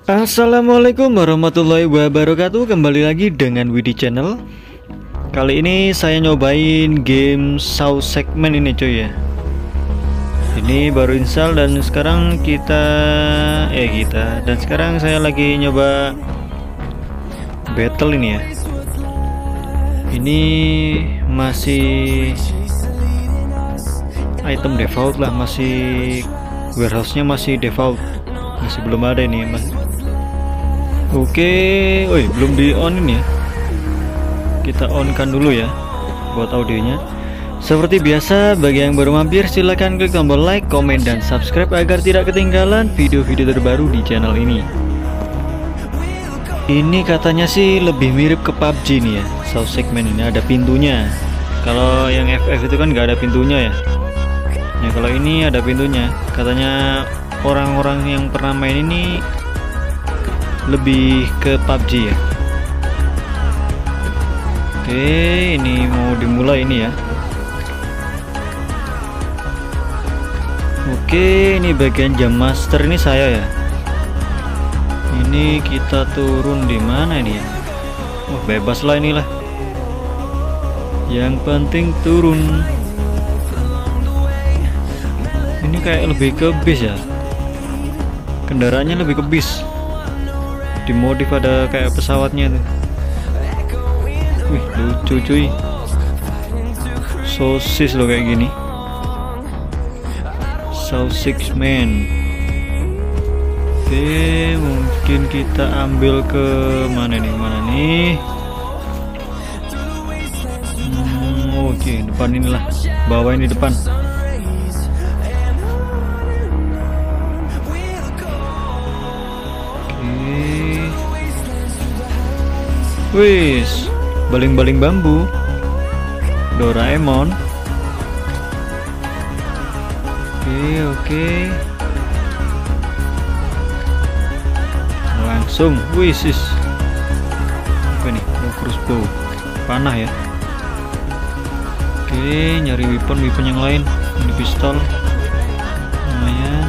Assalamualaikum warahmatullahi wabarakatuh. Kembali lagi dengan Widi Channel. Kali ini saya nyobain game South Segment ini cuy ya. Ini baru install dan sekarang dan sekarang saya lagi nyoba battle ini ya. Ini masih item default lah, masih warehouse-nya masih default. Masih belum ada ini mas. Oke, belum di on ini ya. Kita on kan dulu ya buat audionya. Seperti biasa, bagi yang baru mampir silahkan klik tombol like, komen, dan subscribe agar tidak ketinggalan video-video terbaru di channel ini. Ini katanya sih lebih mirip ke PUBG nih ya. South Segment ini ada pintunya. Kalau yang FF itu kan nggak ada pintunya ya. Nah kalau ini ada pintunya. Katanya orang-orang yang pernah main ini lebih ke PUBG ya. Oke, ini mau dimulai ini ya. Oke, ini bagian jam master ini saya ya. Ini kita turun di mana ini ya? Wah, bebas lah inilah. Yang penting turun. Ini kayak lebih ke bis ya. Kendaraannya lebih ke bis. Dimodif ada kayak pesawatnya tuh. Wih, lucu cuy. Sosis loh kayak gini. South Segment. Oke, mungkin kita ambil ke mana nih? Oke, depan inilah. Bawah ini depan. Wis, baling-baling bambu. Doraemon. Oke. Langsung, wis. Apa nih? Crossbow. Panah ya. Oke, nyari weapon yang lain. Ini pistol. Lumayan.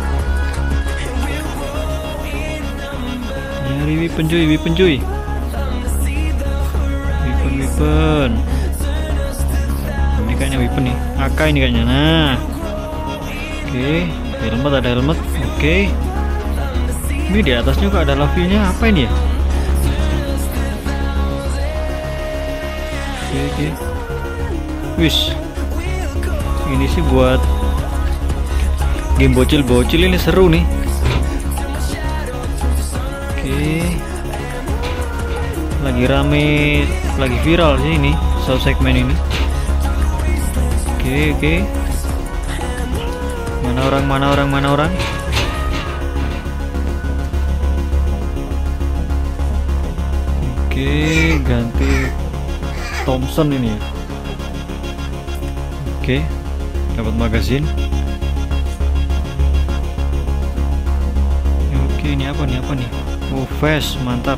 Nyari weapon cuy. Weapon. Ini kayaknya weapon nih. AK ini kayaknya. Nah. Oke, ada helmet. Oke. Ini di atasnya kok ada lavinya. Apa ini ya? Oke. Wish. Ini sih buat game bocil-bocil, ini seru nih. Oke. Lagi rame, lagi viral sih ini South Segment ini. Oke. Mana orang? Oke, ganti Thompson ini ya. Oke, dapat magazine. Oke, ini apa nih? Oh, vest, mantap.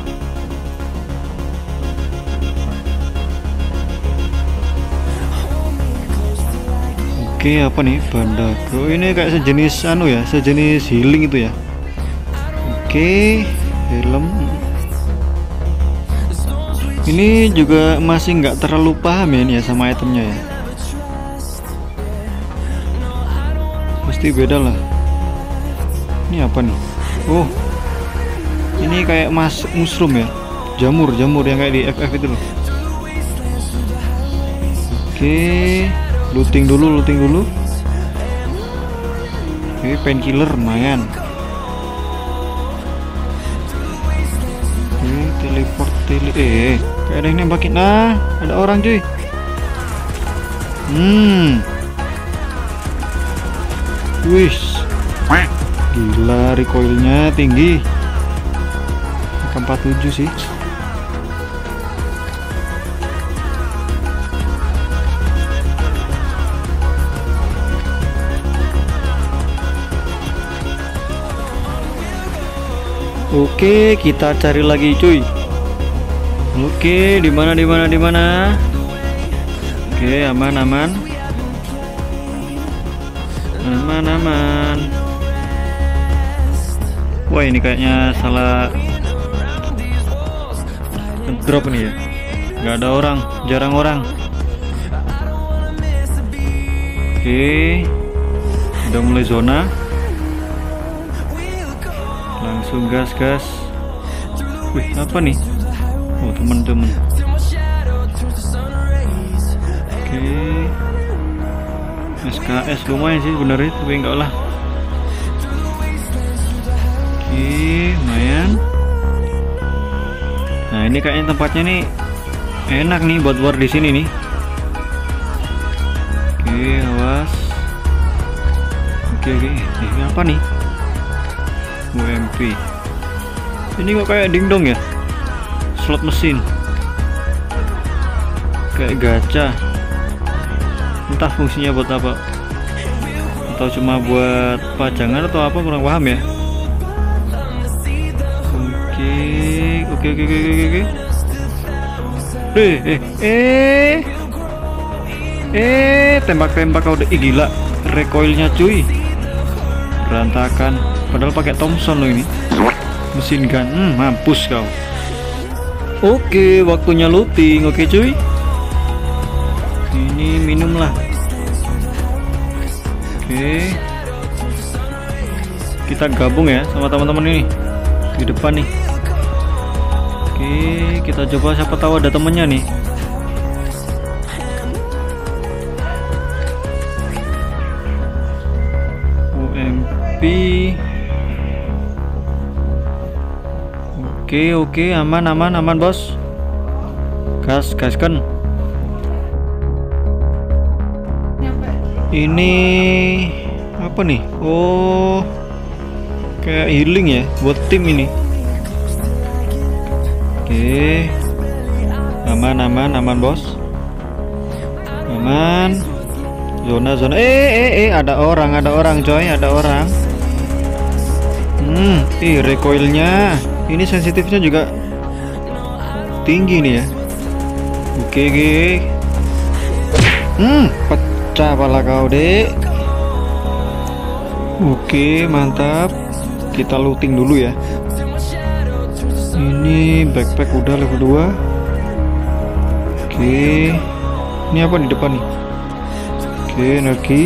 Oke, apa nih? Bandago. Ini kayak sejenis healing itu ya. Oke, helm. Ini juga masih nggak terlalu paham ya ini ya sama itemnya ya. Pasti beda lah. Ini apa nih? Oh, ini kayak mushroom ya. Jamur yang kayak di FF itu loh. Oke. Looting dulu. Oke, painkiller lumayan. Oke, teleport kayak ada yang nembakin. Nah, ada orang cuy. Wish. Gila, recoilnya tinggi. 47 sih. Oke, kita cari lagi cuy. Oke, di mana? Oke, aman. Wah, ini kayaknya salah drop nih ya. Nggak ada orang, jarang orang. Oke, udah mulai zona. Langsung gas. Wih, apa nih? Oh, teman-teman. Oke, SKS lumayan sih sebenarnya, tapi enggak lah. Oke, lumayan. Nah, ini kayaknya tempatnya nih enak nih buat war di sini nih. Oke, awas. Oke. Ini apa nih? UMP. Ini kok kayak dingdong ya? Slot mesin. Kayak gacha. Entah fungsinya buat apa. Atau cuma buat pajangan atau apa, kurang paham ya. Oke. Tembak udah. Ih, gila, recoilnya cuy, berantakan. Padahal pakai Thompson loh ini, mesin gun. Mampus kau. Oke, waktunya looting. Oke cuy, ini minum lah. Oke, kita gabung ya sama teman-teman ini di depan nih. Oke, kita coba, siapa tahu ada temennya nih. UMP. Oke, aman bos. Gaskan. Ini apa nih? Oh, kayak healing ya buat tim ini. Oke, aman bos, aman. Zona. Ada orang coy, ada orang. Recoilnya ini, sensitifnya juga tinggi nih ya. Oke. Pecah pala kau, dek. Oke, mantap. Kita looting dulu ya. Ini backpack udah level 2. Oke, ini apa di depan nih? Oke, energi.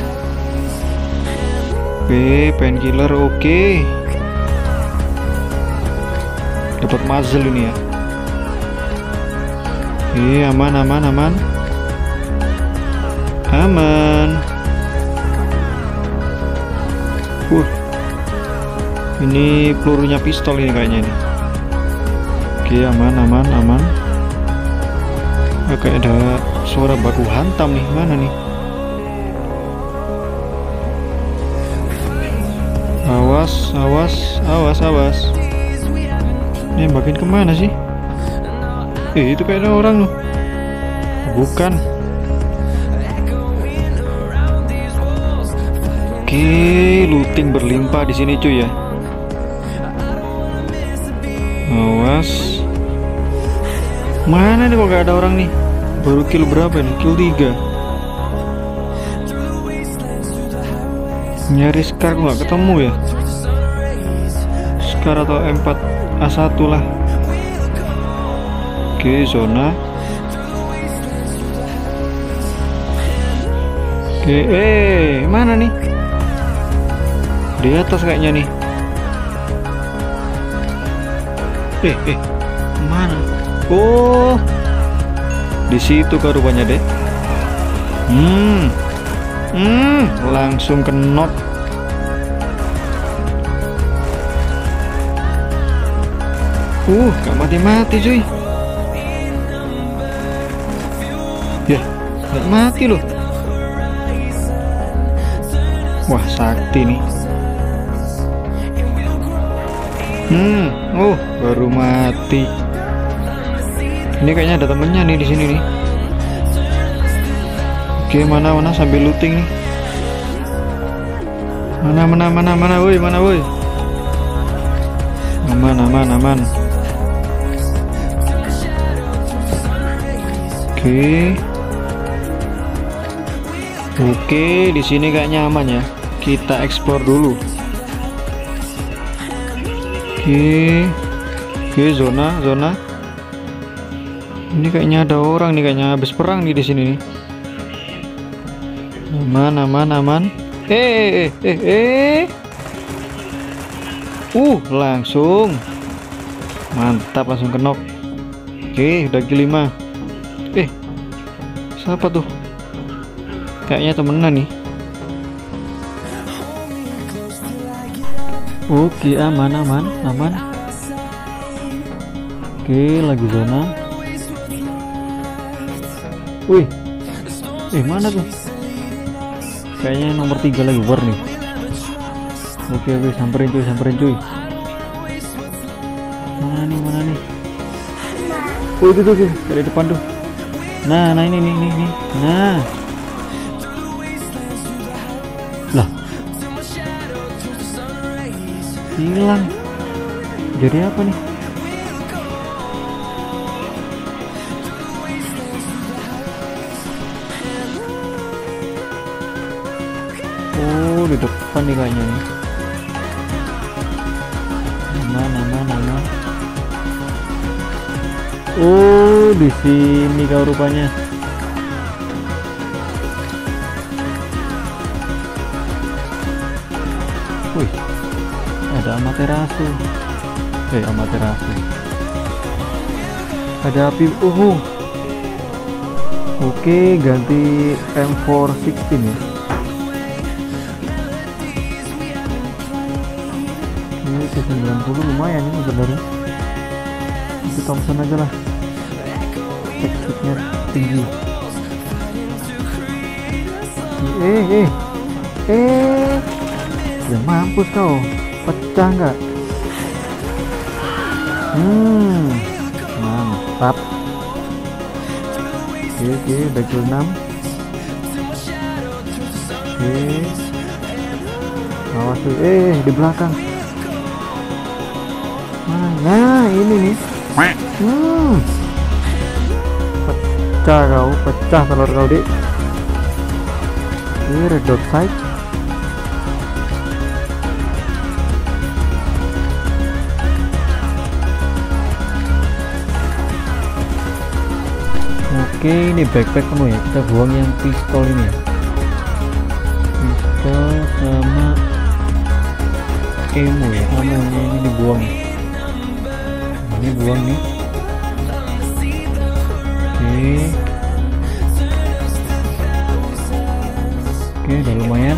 Painkiller. Oke, dapat muzzle ini ya. Oke, aman. Ini pelurunya pistol ini kayaknya nih. Oke, aman. Kayak ada suara baku hantam nih. Mana nih? Awas. Ini makin kemana sih? Itu kayak ada orang loh. Bukan. Oke, looting berlimpah di sini cuy ya. Awas. Mana nih kok gak ada orang nih? Baru kill berapa nih? Kill 3. Nyari Scar kok gak ketemu ya. Scar atau M4A1 lah. Oke, zona. Oke, mana nih? Di atas kayaknya nih. Mana? Oh, di situ kan rupanya deh. Langsung kenok. Gak mati cuy. Ya, gak mati loh. Wah, sakti nih. Baru mati. Ini kayaknya ada temennya nih di sini nih. Oke, mana sambil looting nih. Mana woi. Aman. Oke, di sini kayaknya aman ya. Kita explore dulu. Oke. Oke, zona. Ini kayaknya ada orang nih, kayaknya habis perang nih di sini nih. Aman. Langsung. Mantap, langsung kenok. Oke, udah kill 5. Siapa tuh? Kayaknya temenan nih. Oke, aman. Oke, lagi zona. Wih, mana tuh? Kayaknya nomor 3 lagi war nih. Oke, samperin cuy. Mana nih? Oh, itu tuh dari depan tuh. Nah ini. Nah. Lah. Hilang. Jadi apa nih? Oh, di depan nih kayaknya nih. Mana? Oh, di sini kau rupanya. Wih, ada Amaterasu. Ada api. Oke, ganti M416 ya. Ini 90 lumayan ini sebenarnya. Itu Thompson aja lah, tekniknya tinggi. Ya mampus kau, pecah nggak? Mantap. Oke, udah kill 6. Oke, awas tuh, di belakang. Nah, ini nih. Pecah telur kau, Dik. Ini red dot sight. Oke, ini backpack penuh ya. Kita buang yang pistol ini ya. Pistol sama ammo ya. Ammo ini dibuang. Ini buang nih. Oke, udah lumayan.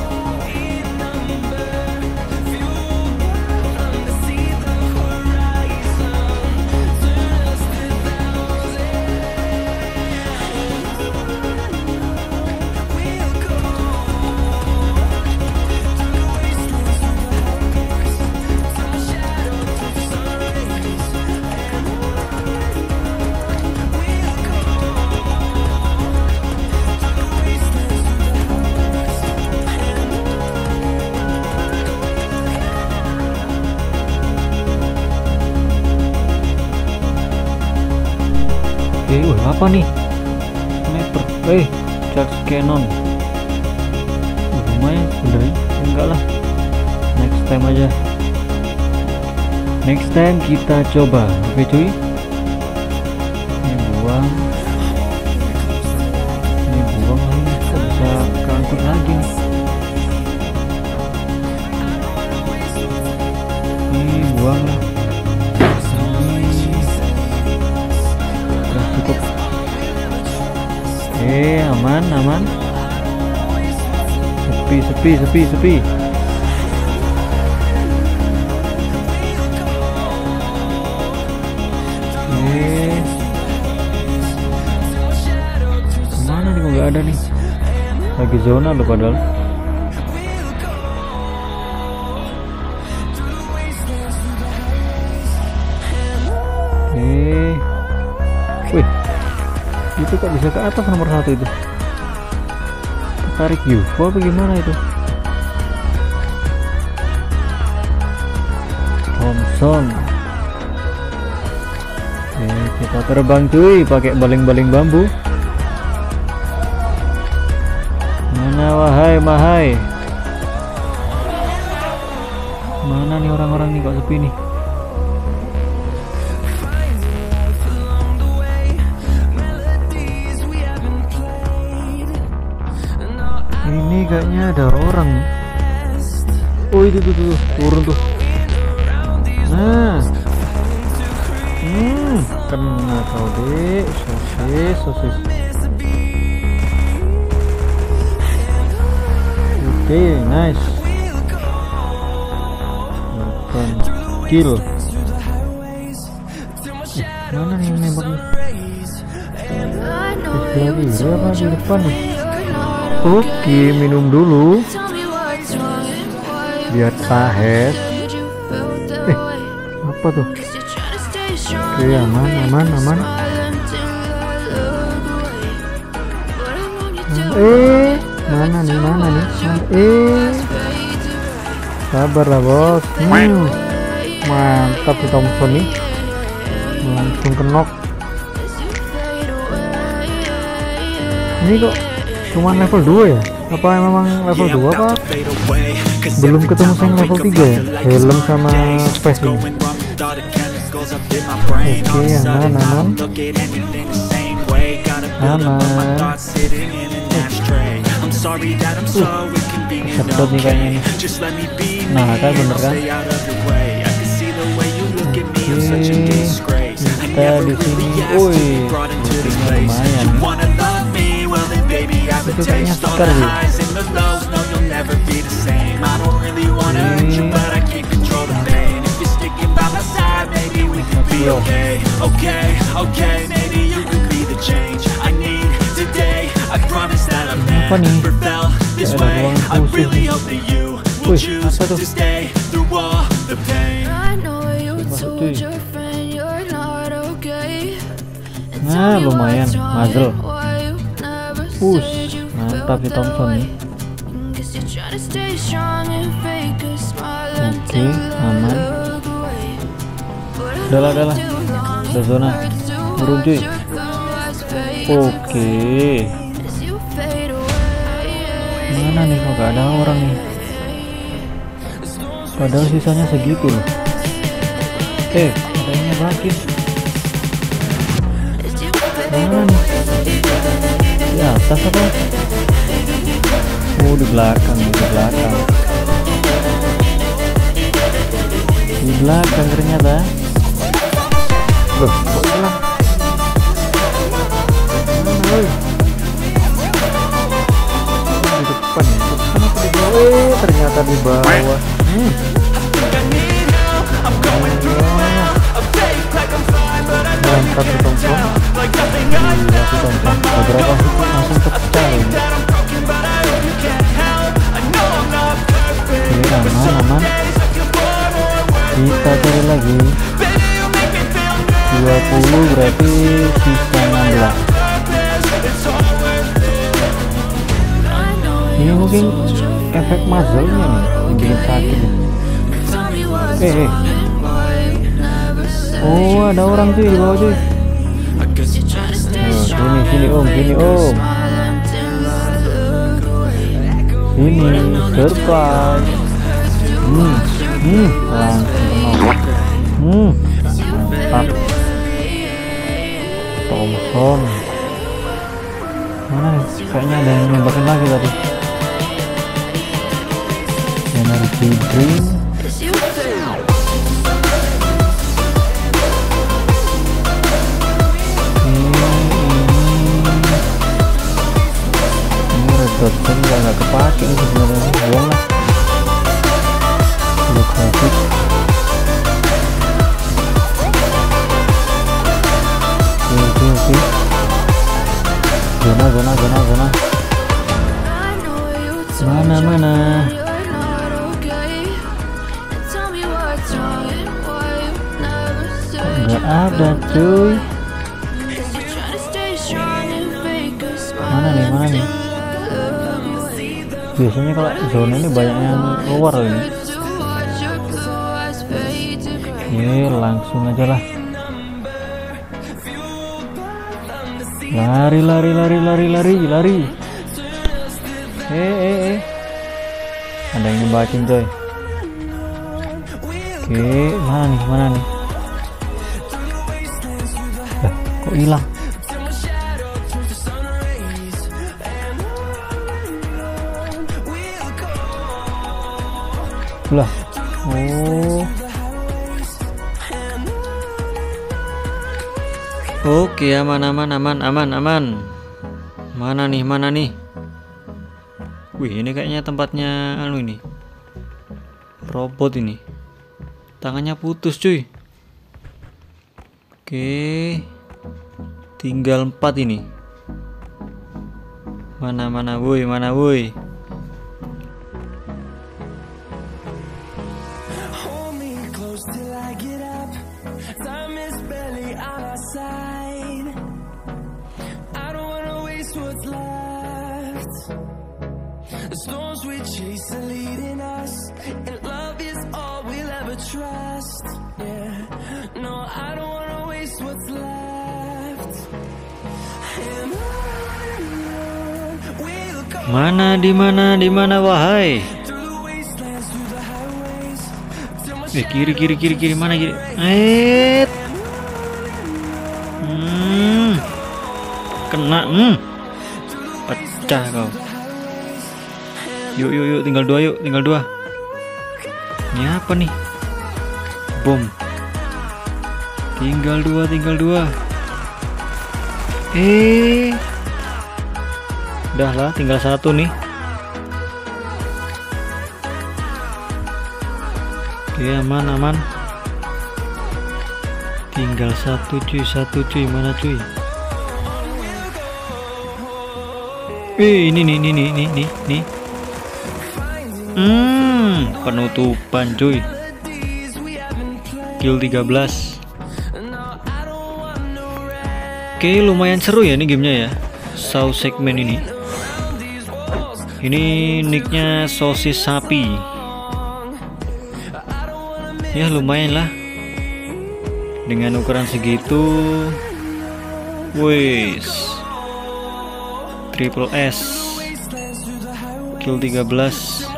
Apa nih? Sniper. Charge cannon. Lumayan sebenarnya. Enggak lah. Next time aja. Next time kita coba. Oke cuy. Ini buang lagi. Kok bisa keangkut lagi nih? Ini buang lah. Cukup. Aman. Sepi. Mana nih, kok nggak ada nih? Lagi zona loh padahal. Wih, itu kok bisa ke atas nomor 1 itu? Tarik UFO apa gimana itu? Thompson. Kita terbang cuy pakai baling-baling bambu. Mana wahai? Mana nih orang-orang nih, kok sepi nih? kayaknya ada orang. Oh itu tuh turun tuh. Nah, kena kau dek, sosis. Oke, nice. Kill. Mana nih yang nembaknya? Lagi apa di depan nih? Oke, minum dulu biar tahan. Apa tuh? Oke, aman. Mana nih? Sabarlah bos. Mantap si Thompson nih, langsung kenok. Ini kok cuma level 2 ya? Apa memang level 2 apa? Belum ketemu sama level 3 ya? Helm sama space ini. Oke, aman. Sedot nih kayaknya nih. Nah, kan bener kan? Kita di sini, lumayan. Itu kayaknya seker sih. Apa nih? Ada ruang khusus nih. Wih, apa tuh? Nah, lumayan, muzzle. Push, mantap di Thompson nih. Oke, aman. Udahlah, udah zona. Turun cuy. Oke. Mana nih, kok gak ada orang nih? Padahal sisanya segitu loh. Adanya bagi. Mana nih? Di atas apa? Oh, di belakang. Di belakang ternyata. Loh, kok hilang? Mana woy? Di depan ya? Kenapa di bawah? Ternyata di bawah. Mantap si Thompson. Beberapa hit langsung pecah ini. Oke, aman. Kita cari lagi. 20 berarti sisa 16. Ini mungkin efek muzzle-nya nih yang bikin sakit nih. Oh, ada orang cuy di bawah cuy. Sini om. Sini surprise. Langsung kenal. Mantap. Thompson. Mana nih? Kayaknya ada yang nembakin lagi tadi. Energy drink. Dosen nggak kepake ini sebenarnya, buang lah. Grafik. Oke. Zona. Mana? Nggak ada cuy. Mana nih? Biasanya kalau zona ini banyak yang keluar ini. Langsung aja lah. Lari. Ada yang nembakin coy. Oke, mana nih? Kok hilang? Lah. Oh. Oke, aman. Mana nih? Wih, ini kayaknya tempatnya anu ini. Robot ini. Tangannya putus, cuy. Oke. Tinggal 4 ini. Mana woi. The storms we chase are leading us, and love is all we'll ever trust. Yeah, no, I don't wanna waste what's left. And on we'll go. Mana di mana wahai? Through the wastelands, through the highways, till my Kiri mana kiri? Kena. Pecah kau. Yuk, tinggal dua. Ini apa nih? Bom. Tinggal dua. Udah lah, tinggal 1 nih. Oke, aman. Tinggal 1 cuy, mana cuy? Ini nih. Penutupan cuy. Kill 13. Oke, lumayan seru ya ini gamenya ya. Saw segmen ini. Ini nicknya sosis sapi. Ya lumayan lah. Dengan ukuran segitu. Wis. Triple S. Kill 13.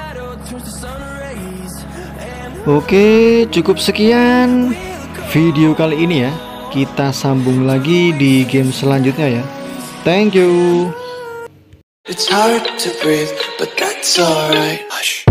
Oke, cukup sekian video kali ini ya. Kita sambung lagi di game selanjutnya ya. Thank you. It's hard to breathe, but that's alright. Hush.